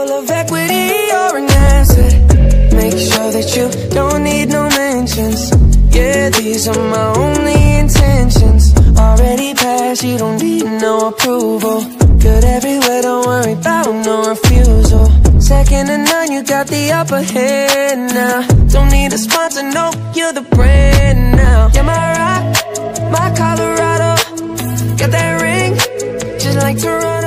full of equity or an asset. Make sure that you don't need no mentions. Yeah, these are my only intentions. Already passed, you don't need no approval. Good everywhere, don't worry about no refusal. Second to none, you got the upper hand now. Don't need a sponsor, no, you're the brand now. Yeah, my rock, my Colorado, got that ring, just like Toronto.